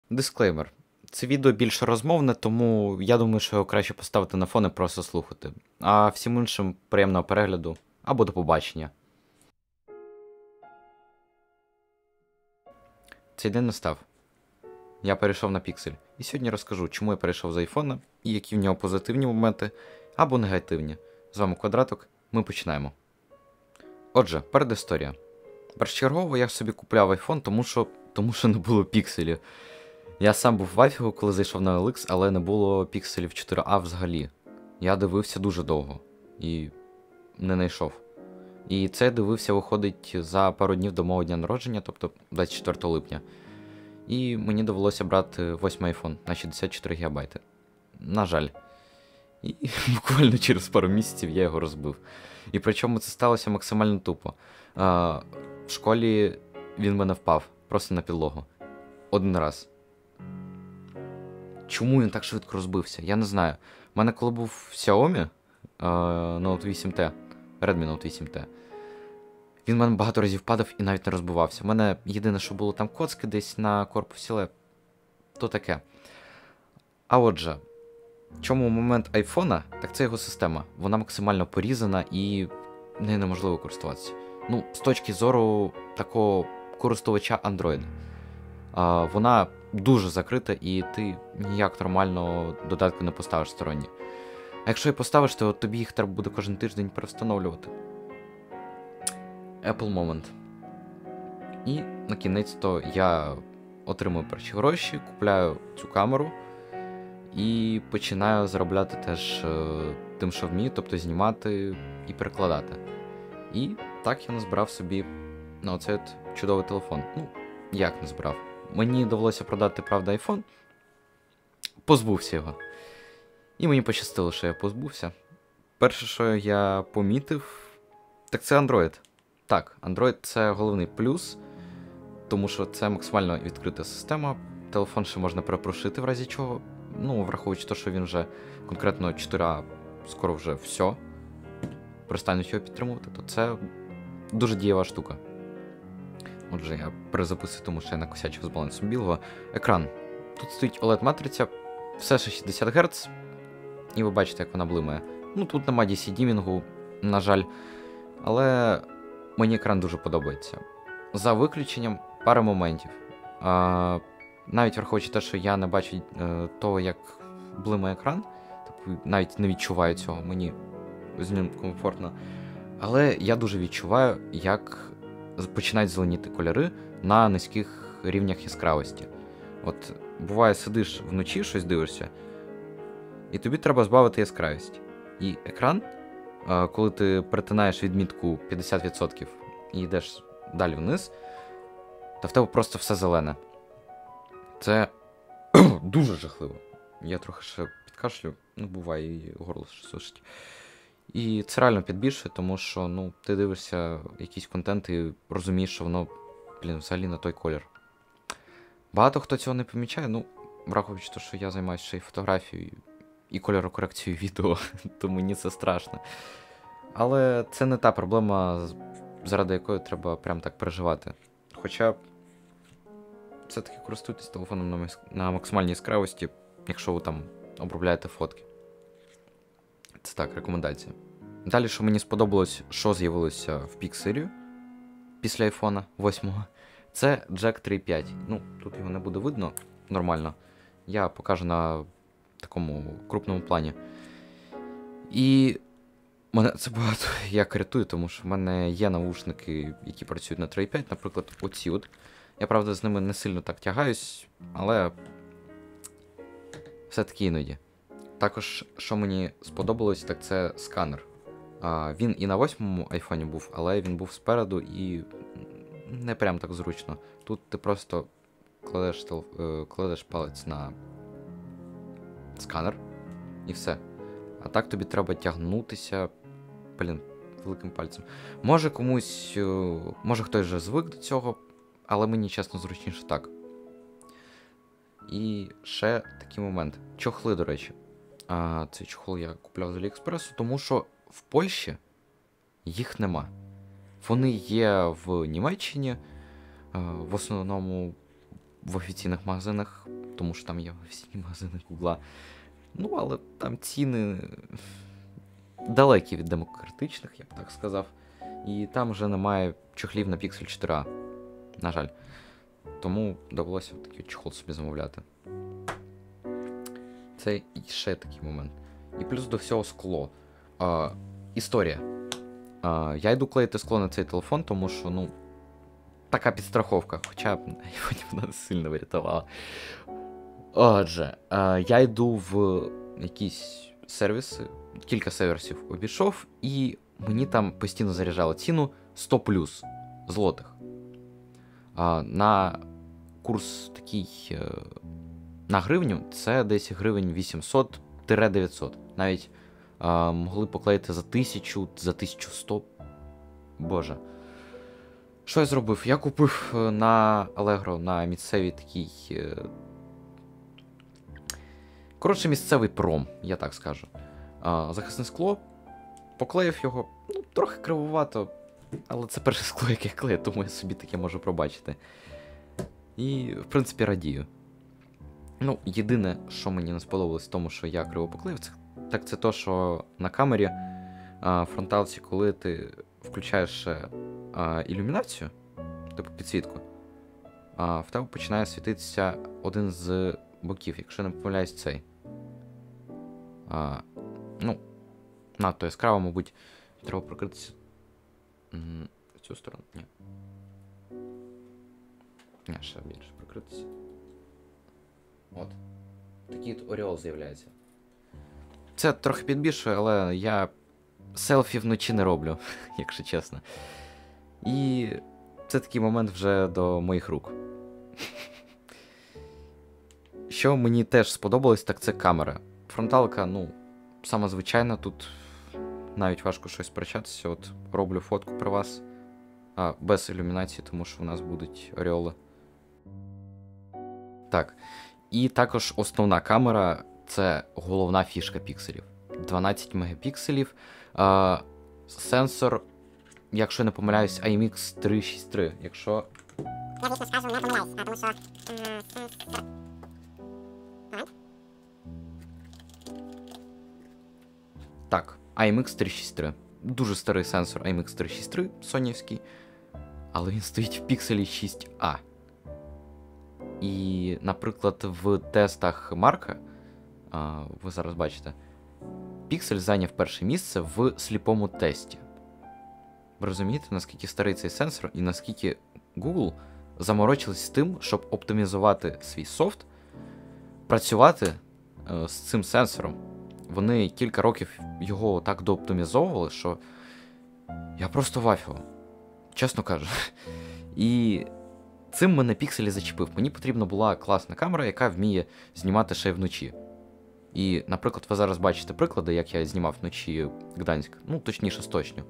Дисклеймер. Це відео більше розмовне, тому я думаю, що його краще поставити на фон і просто слухати. А всім іншим приємного перегляду або до побачення. Цей день настав. Я перейшов на піксель. І сьогодні розкажу, чому я перейшов з айфона і які в нього позитивні моменти або негативні. З вами Квадраток, ми починаємо. Отже, передісторія. Першочергово я собі купляв айфон, тому що не було пікселів. Я сам був в афігу, коли зайшов на OLX, але не було пікселів 4А взагалі. Я дивився дуже довго і не знайшов. І це я дивився, виходить, за пару днів до мого дня народження, тобто 24 липня. І мені довелося брати 8-й iPhone на 64 ГБ. На жаль. І буквально через пару місяців я його розбив. І причому це сталося максимально тупо. В школі він в мене впав, просто на підлогу. Один раз. Чому він так швидко розбився? Я не знаю. У мене коли був Xiaomi Note 8T, Redmi Note 8T, він в мене багато разів падав і навіть не розбивався. У мене єдине, що було там коцки десь на корпусі, але то таке. А отже, чому момент айфона, так це його система. Вона максимально порізана і нею неможливо користуватися. Ну, з точки зору такого користувача Android. Вона дуже закрита і ти ніяк нормально додатки не поставиш сторонні. А якщо і поставиш, то тобі їх треба буде кожен тиждень перевстановлювати. Apple Moment. І на кінець-то я отримую перші гроші, купляю цю камеру і починаю заробляти теж тим, що вмію, тобто знімати і перекладати. І так я назбирав собі на оцей чудовий телефон. Ну, як назбирав? Мені довелося продати, правда, iPhone. Позбувся його. І мені пощастило, що я позбувся. Перше, що я помітив, так це Android. Так, Android – це головний плюс, тому що це максимально відкрита система. Телефон ще можна перепрошити в разі чого. Ну, враховуючи те, що він вже конкретно 4А, скоро вже все, перестануть його підтримувати, то це дуже дієва штука. Отже, я перезаписую, тому що я накосячив з балансом білого. Екран. Тут стоїть OLED-матриця, все ще 60 Гц, і ви бачите, як вона блимає. Ну, тут нема DC-дімінгу, на жаль, але мені екран дуже подобається. За виключенням пара моментів. Навіть враховуючи те, що я не бачу того, як блимає екран, тобто навіть не відчуваю цього, мені з ним комфортно. Але я дуже відчуваю, як починають зеленіти кольори на низьких рівнях яскравості. От буває, сидиш вночі, щось дивишся, і тобі треба збавити яскравість. І екран, коли ти перетинаєш відмітку 50% і йдеш далі вниз, то в тебе просто все зелене. Це дуже жахливо. Я трохи ще підкашлю, ну буває, і горло сушить. І це реально підбільшує, тому що, ну, ти дивишся якийсь контент і розумієш, що воно, взагалі не той колір. Багато хто цього не помічає, ну, враховуючи те, що я займаюся ще й фотографією, і кольорокорекцією відео, то мені це страшно. Але це не та проблема, заради якої треба прям так переживати. Хоча, все-таки користуйтесь телефоном на максимальній яскравості, якщо ви там обробляєте фотки. Це так, рекомендація. Далі, що мені сподобалось, що з'явилося в пікселі після iPhone 8, це Jack 3.5. Ну, тут його не буде видно нормально. Я покажу на такому крупному плані. І мене це багато як рятує, тому що в мене є навушники, які працюють на 3.5, наприклад, оці от. Я, правда, з ними не сильно так тягаюсь, але все-таки іноді. Також, що мені сподобалось, так це сканер. Він і на 8-му айфоні був, але він був спереду і не прям так зручно. Тут ти просто кладеш палець на сканер і все. А так тобі треба тягнутися, великим пальцем. Може комусь, може хтось вже звик до цього, але мені, чесно, зручніше так. І ще такий момент. Чохли, до речі. Цей чохол я купляв з Аліекспресу, тому що в Польщі їх нема. Вони є в Німеччині, в основному в офіційних магазинах тому що там є всі магазини Гугла. Ну, але там ціни далекі від демократичних, я б так сказав. І там вже немає чохлів на Pixel 4a, на жаль. Тому довелося такий чохол собі замовляти. Це і ще такий момент. І плюс до всього скло. Історія. Я йду клеїти скло на цей телефон, тому що, ну, така підстраховка. Хоча б вона не сильно врятувала. Отже, я йду в якісь сервіси, кілька сервісів обійшов, і мені там постійно заряджало ціну 100 плюс злотих. На курс такий на гривню це десь гривень 800-900. Навіть могли поклеїти за 1000, за 1100. Боже. Що я зробив? Я купив на Allegro, на місцевій такій. Коротше, місцевий пром, я так скажу. Захисне скло, поклеїв його, ну, трохи кривувато, але це перше скло, яке я клею, тому я собі таке можу пробачити. І, в принципі, радію. Ну, єдине, що мені не сподобалось в тому, що я криво поклеїв, так це то, що на камері фронталці, коли ти включаєш ілюмінацію, типу підсвітку, в тебе починає світитися один з боків, якщо не помиляюсь, цей. Ну, надто яскраво, мабуть, треба прокритися в цю сторону. Ні. Ні, ще більше прокритися. От. Такий от оріол з'являється. Це трохи підбільшує, але я селфі вночі не роблю, якщо чесно. І це такий момент вже до моїх рук. Що мені теж сподобалось, так це камера. Фронталка, ну, сама звичайна, тут навіть важко щось сперечатися. От роблю фотку при вас, без ілюмінації, тому що у нас будуть оріоли. Так, і також основна камера – це головна фішка пікселів. 12 мегапікселів, сенсор, якщо не помиляюсь, IMX363, якщо... Я, звісно, скажу, не помиляюсь, тому що... Так, IMX363. Дуже старий сенсор IMX363, сонівський, але він стоїть в Pixel 6a. І, наприклад, в тестах Марка, ви зараз бачите, Pixel зайняв перше місце в сліпому тесті. Ви розумієте, наскільки старий цей сенсор і наскільки Google заморочились з тим, щоб оптимізувати свій софт, працювати з цим сенсором. Вони кілька років його так дооптимізовували, що я просто вафіло, чесно кажу. І цим мене Pixel зачепив. Мені потрібна була класна камера, яка вміє знімати ще й вночі. І, наприклад, ви зараз бачите приклади, як я знімав вночі Гданськ. Ну, точніше, Сточню.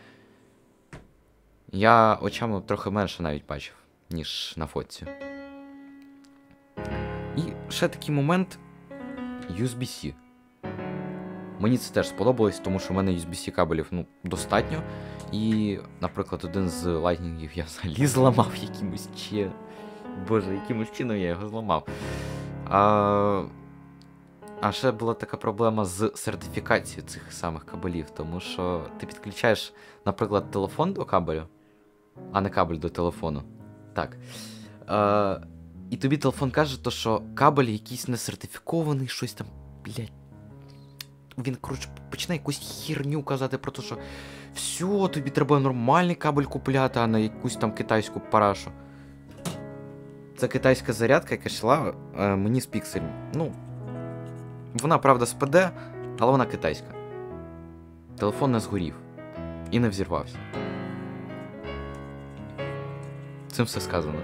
Я очами трохи менше навіть бачив, ніж на фотці. І ще такий момент USB-C. Мені це теж сподобалось, тому що в мене USB-C кабелів, ну, достатньо. І, наприклад, один з лайтнінгів я взагалі зламав якимось Боже, якимось чином я його зламав. А ще була така проблема з сертифікацією цих самих кабелів, тому що ти підключаєш, наприклад, телефон до кабелю, а не кабель до телефону. Так. І тобі телефон каже, то, що кабель якийсь не сертифікований, щось там, блядь. Він, коротше, починає якусь херню казати про те, що все, тобі треба нормальний кабель купляти, а не якусь там китайську парашу. Це китайська зарядка, яка йшла мені з Pixel. Ну, вона, правда, з ПД, але вона китайська. Телефон не згорів. І не взірвався. Цим все сказано.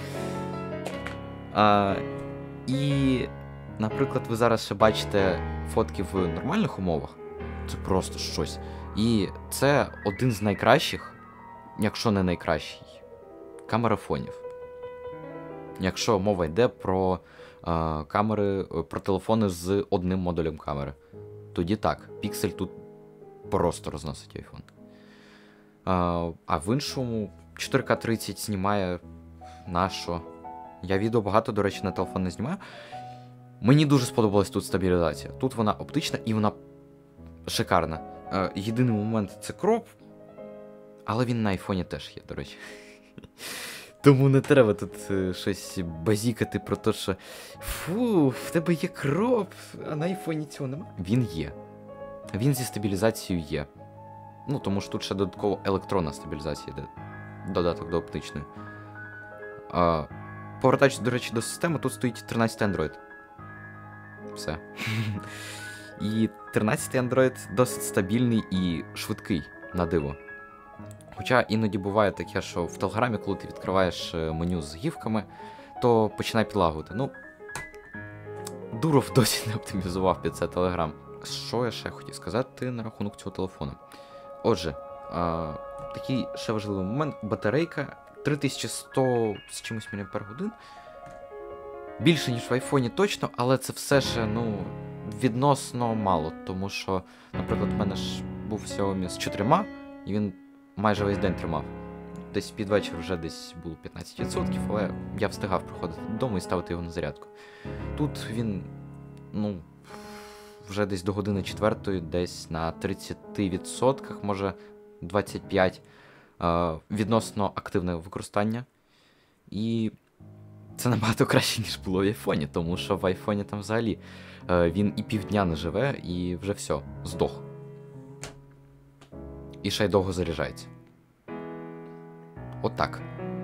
І, наприклад, ви зараз ще бачите фотки в нормальних умовах. Це просто щось. І це один з найкращих, якщо не найкращий, камерафонів. Якщо мова йде про камери, про телефони з одним модулем камери. Тоді так, Pixel тут просто розносить iPhone. А в іншому 4К30 знімає на що? Я відео багато, до речі, на телефон не знімаю. Мені дуже сподобалась тут стабілізація. Тут вона оптична і вона шикарна. Єдиний момент це кроп, але він на айфоні теж є, до речі. Тому не треба тут щось базікати про те, що фу, в тебе є кроп, а на айфоні цього немає. Він є. Він зі стабілізацією є. Ну, тому що тут ще додатково електронна стабілізація йде. Додаток до оптичної. Повертаючись, до речі, до системи, тут стоїть 13 Android. Все. І 13-й Android досить стабільний і швидкий, на диво. Хоча іноді буває таке, що в Телеграмі, коли ти відкриваєш меню з гівками, то починає підлагувати. Ну, Дуров досі не оптимізував під це Телеграм. Що я ще хотів сказати на рахунок цього телефону? Отже, такий ще важливий момент. Батарейка 3100 з чимось мАч. Більше, ніж в айфоні точно, але це все ще, відносно мало. Тому що, наприклад, в мене ж був Xiaomi з 4, і він майже весь день тримав. Десь під вечір вже десь було 15%, але я встигав приходити додому і ставити його на зарядку. Тут він, вже десь до години 4, десь на 30%, може 25%, відносно активне використання. І це набагато краще, ніж було в айфоні, тому що в айфоні там взагалі він і півдня не живе, і вже все, здох. І ще й довго заряджається. Отак.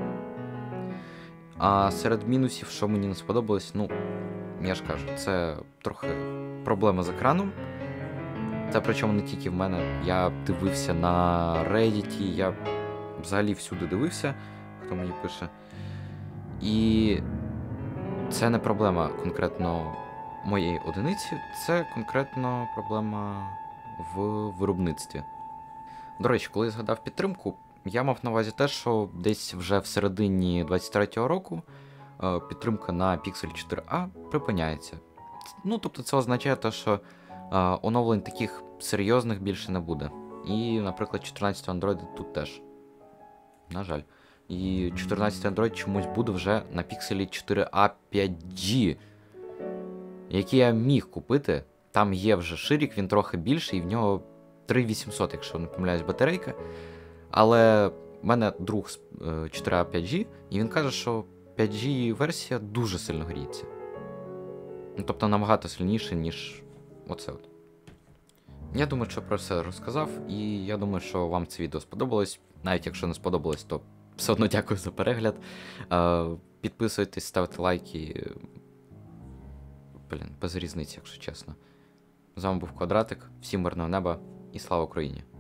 А серед мінусів, що мені не сподобалось, я ж кажу, це трохи проблема з екраном. Це причому не тільки в мене. Я дивився на Reddit, я взагалі всюди дивився, хто мені пише. І це не проблема конкретно моєї одиниці, це конкретно проблема в виробництві. До речі, коли я згадав підтримку, я мав на увазі те, що десь вже в середині 23-го року підтримка на Pixel 4a припиняється. Тобто це означає те, що оновлень таких серйозних більше не буде. І, наприклад, 14-й Android тут теж. На жаль. І 14-й Android чомусь буде вже на Pixel 4a 5G, який я міг купити. Там є вже ширик, він трохи більший, і в нього 3800, якщо не помиляюсь, батарейка. Але в мене друг з 4a 5G, і він каже, що 5G-версія дуже сильно гріється. Тобто набагато сильніше, ніж оце от. Я думаю, що про все розказав, і я думаю, що вам це відео сподобалось. Навіть якщо не сподобалось, то все одно дякую за перегляд. Підписуйтесь, ставте лайки. Без різниці, якщо чесно. З вами був Квадратик, всім мирного неба і слава Україні!